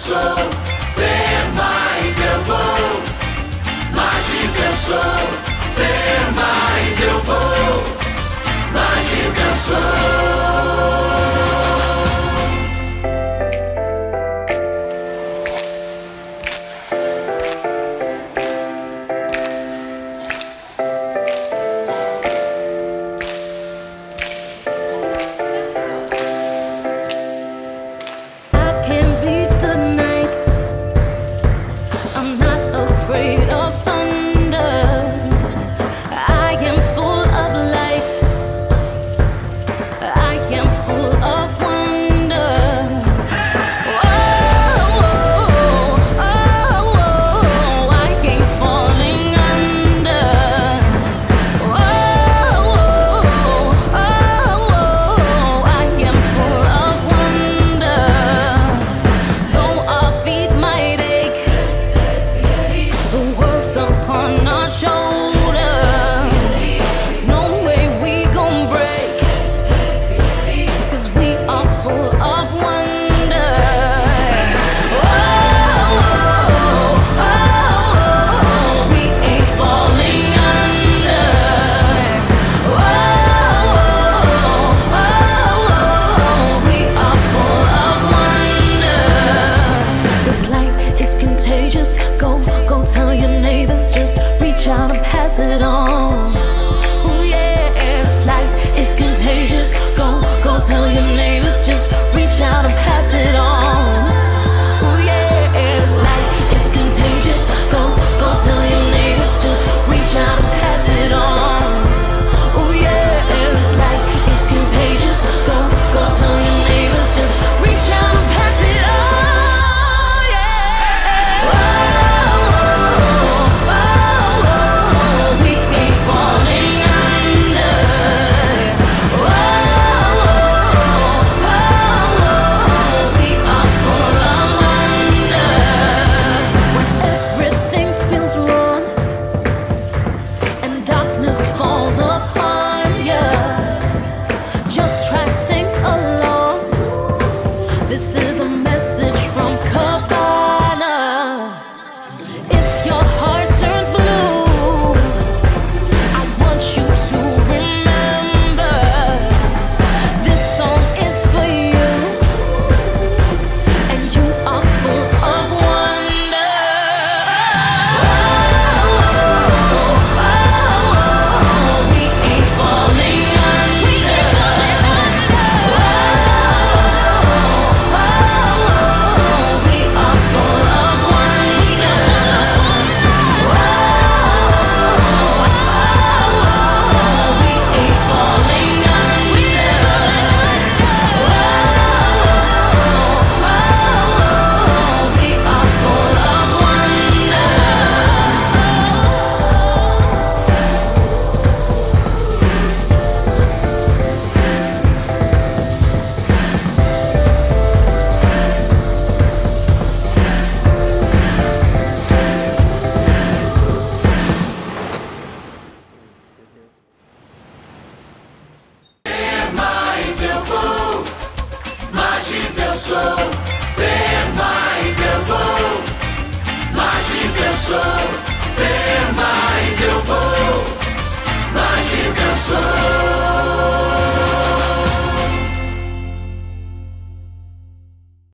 sou, ser mais eu vou. Magis eu sou, ser mais eu vou. Magis eu sou. It on. Oh yeah, this light is contagious. Go tell your neighbors, just reach out and pass it on. Oh yeah, this light is contagious. Go tell your neighbors, just reach out and pass it on. Oh yeah, this light is contagious. Go tell your neighbors, just reach out and pass it on. Magis eu sou, ser mais eu vou. Magis eu sou, ser mais eu vou. Magis eu sou.